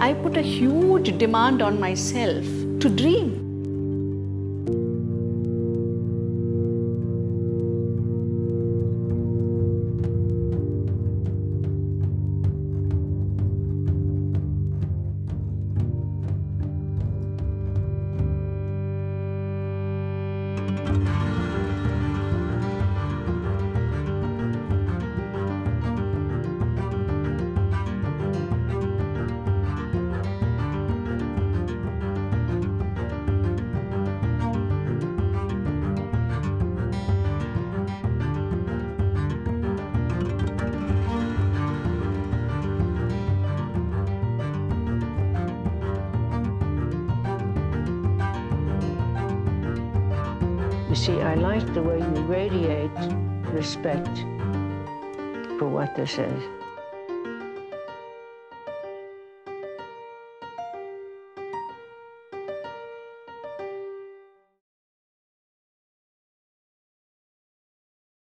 I put a huge demand on myself to dream. You see, I like the way you radiate respect for what this is.